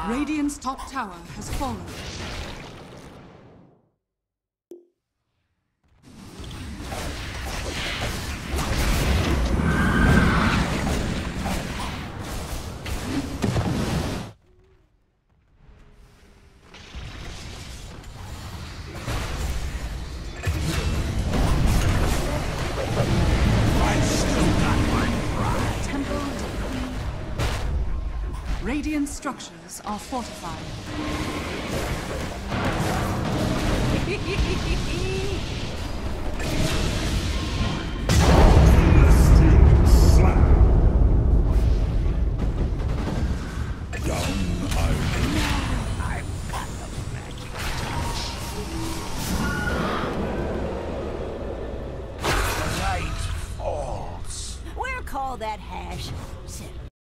Radiant's top tower has fallen. Radiant structures are fortified. We'll call that hash.